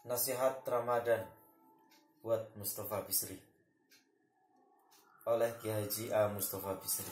Nasihat Ramadan buat Mustafa Bisri oleh Kiai Haji A. Mustafa Bisri.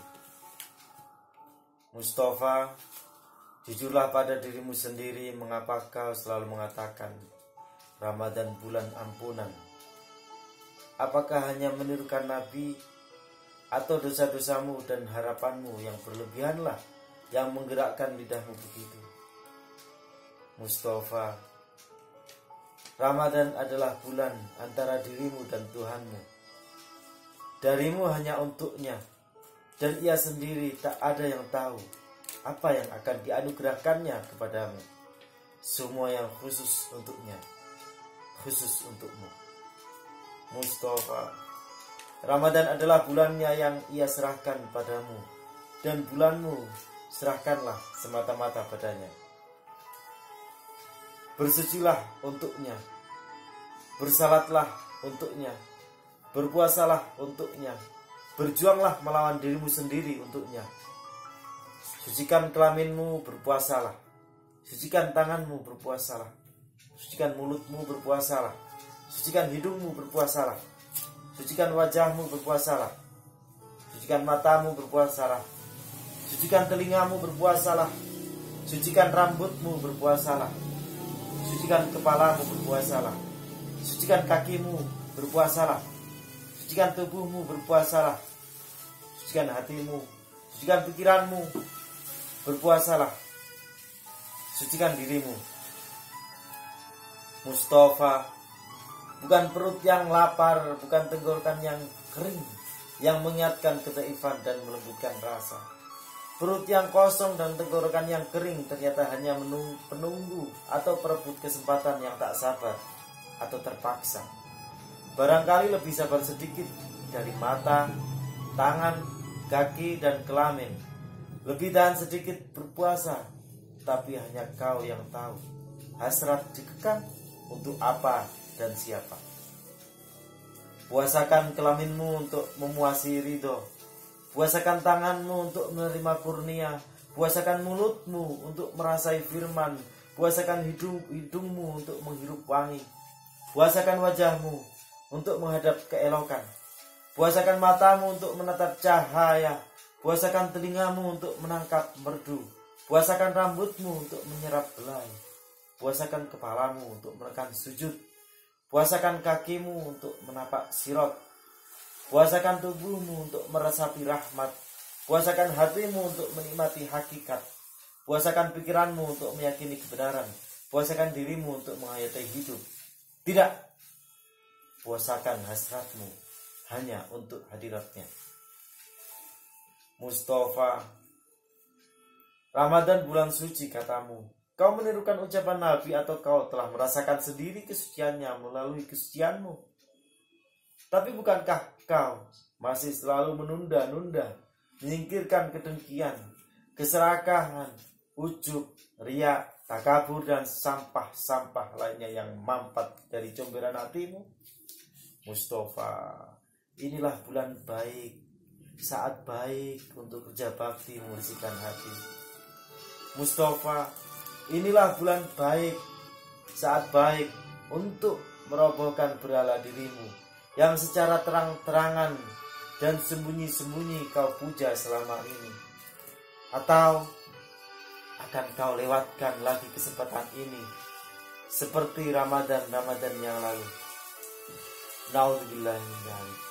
Mustafa, jujurlah pada dirimu sendiri, mengapa kau selalu mengatakan Ramadan bulan ampunan? Apakah hanya menirukan Nabi, atau dosa-dosamu dan harapanmu yang berlebihanlah yang menggerakkan lidahmu begitu? Mustafa, Ramadan adalah bulan antara dirimu dan Tuhanmu. Darimu hanya untuknya, dan ia sendiri tak ada yang tahu apa yang akan dianugerahkannya kepadamu. Semua yang khusus untuknya, khusus untukmu. Mustafa, Ramadan adalah bulannya yang ia serahkan padamu, dan bulanmu serahkanlah semata-mata padanya. Bersucilah untuknya, bersalatlah untuknya, berpuasalah untuknya, berjuanglah melawan dirimu sendiri untuknya. Sucikan kelaminmu, berpuasalah. Sucikan tanganmu, berpuasalah. Sucikan mulutmu, berpuasalah. Sucikan hidungmu, berpuasalah. Sucikan wajahmu, berpuasalah. Sucikan matamu, berpuasalah. Sucikan telingamu, berpuasalah. Sucikan rambutmu, berpuasalah. Sucikan kepalamu, berpuasalah. Sucikan kakimu, berpuasalah. Sucikan tubuhmu, berpuasalah. Sucikan hatimu, sucikan pikiranmu, berpuasalah. Sucikan dirimu. Mustafa, bukan perut yang lapar, bukan tenggorokan yang kering yang mengingatkan kedaifan dan melembutkan rasa. Perut yang kosong dan tenggorokan yang kering ternyata hanya penunggu atau perebut kesempatan yang tak sabar atau terpaksa. Barangkali lebih sabar sedikit dari mata, tangan, kaki, dan kelamin. Lebih tahan sedikit berpuasa, tapi hanya kau yang tahu hasrat dikekang untuk apa dan siapa. Puasakan kelaminmu untuk memuasi ridho. Puasakan tanganmu untuk menerima kurnia. Puasakan mulutmu untuk merasai firman. Puasakan hidungmu untuk menghirup wangi. Puasakan wajahmu untuk menghadap keelokan. Puasakan matamu untuk menatap cahaya. Puasakan telingamu untuk menangkap merdu. Puasakan rambutmu untuk menyerap belai. Puasakan kepalamu untuk menekan sujud. Puasakan kakimu untuk menapak sirat. Puasakan tubuhmu untuk meresapi rahmat. Puasakan hatimu untuk menikmati hakikat. Puasakan pikiranmu untuk meyakini kebenaran. Puasakan dirimu untuk menghayati hidup. Tidak, puasakan hasratmu hanya untuk hadiratnya. Mustafa, Ramadan bulan suci katamu. Kau menirukan ucapan Nabi atau kau telah merasakan sendiri kesuciannya melalui kesucianmu? Tapi bukankah kau masih selalu menunda-nunda, menyingkirkan kedengkian, keserakahan, ujub, riya, takabur, dan sampah-sampah lainnya yang mampat dari comberan hatimu? Mustafa, inilah bulan baik, saat baik untuk kerja bakti membersihkan hati. Mustafa, inilah bulan baik, saat baik untuk merobohkan berhala dirimu yang secara terang-terangan dan sembunyi-sembunyi kau puja selama ini. Atau akan kau lewatkan lagi kesempatan ini seperti Ramadan yang lalu? Naudzubillah min dzalik.